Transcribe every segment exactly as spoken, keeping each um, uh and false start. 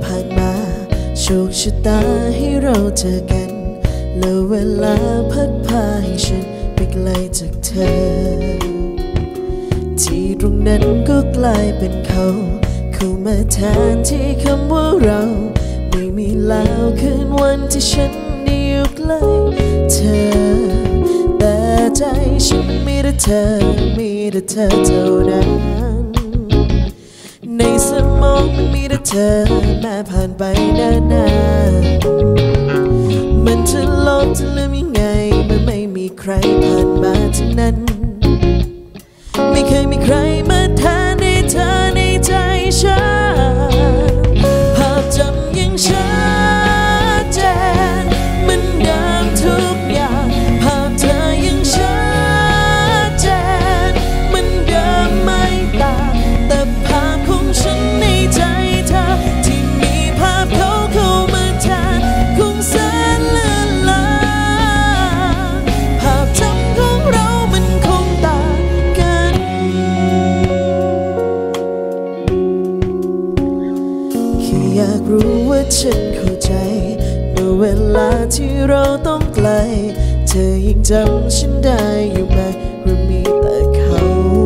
ผ่านมาโชคชะตาให้เราเจอกันแล้วเวลาพัดพาให้ฉันไปไกลจากเธอที่ตรงนั้นก็กลายเป็นเขาเข้ามาแทนที่คำว่าเราไม่มีแล้วคืนวันที่ฉันได้อยู่ใกล้เธอแต่ใจฉันมีแต่เธอมีแต่เธอเท่านั้นในสมองมันมีแต่เธอแม้ผ่านไปนานๆมันจะลบจะลืมยังไงเมื่อไม่มีใครผ่านมาทั้งนั้นไม่เคยมีใครมาแทนในเธอในใจฉันภาพจำยังชัดเจนมันเดิมทุกอย่างภาพเธอยังชัดเจนมันเดิมไม่ต่างแต่ภาพของฉันในใจเธอที่มีภาพเขาเข้ามาแทนคงแสนเลือนลางภาพจำของเรามันคงต่างกันแค่อยากรู้ว่าฉันเข้าใจเมื่อเวลาที่เราต้องไกลเธอยังจำฉันได้อยู่ไหมหรือมีแต่เขา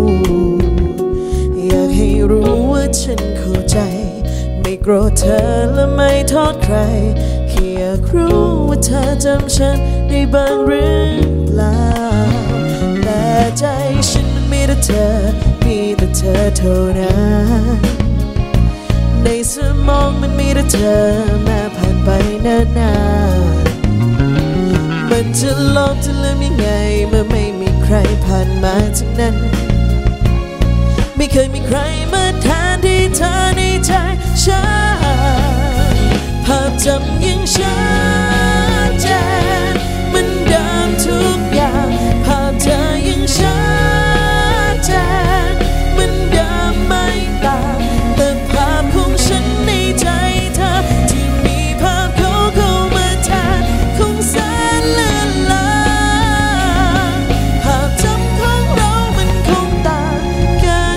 อยากให้รู้ว่าฉันเข้าใจไม่โกรธเธอและไม่โทษใครแค่อยากรู้ว่าเธอจำฉันได้บ้างหรือเปล่าแต่ใจฉันมันมีแต่เธอมีแต่เธอเท่านั้นในสมองมันมีแต่เธอแม้ผ่านไปนานๆมันจะลบจะลืมยังไงเมื่อไม่มีใครผ่านมาทั้งนั้นไม่เคยมีใครมาแทนที่เธอในใจฉันภาพจำยังชัดเจนมันเดิมทุกอย่างภาพเธอยังชัดเจนมันเดิมไม่ต่างแต่ภาพของฉันในใจเธอที่มีภาพเขาเข้ามาแทนคงแสนเลือนลางภาพจำของเรามันคงต่างกัน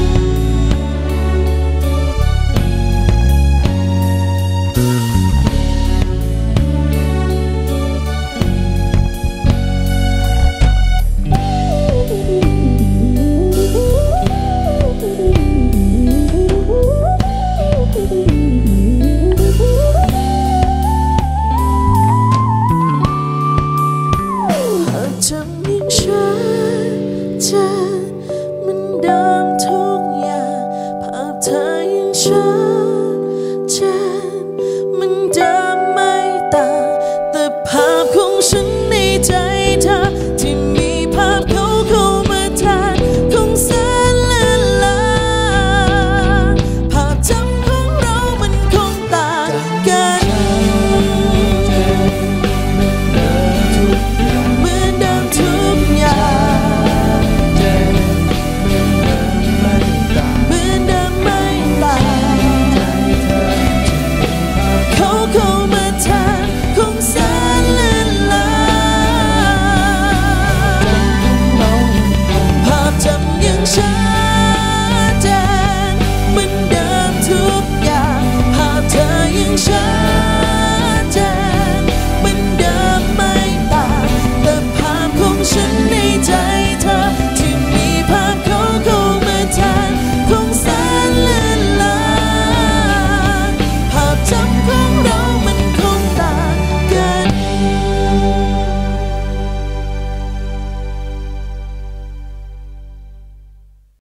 จำยังชัดเจนมันเดิมทุกอย่างภาพเธอยังชัดเจนมันเดิมไม่ต่างแต่ภาพของฉันในใจ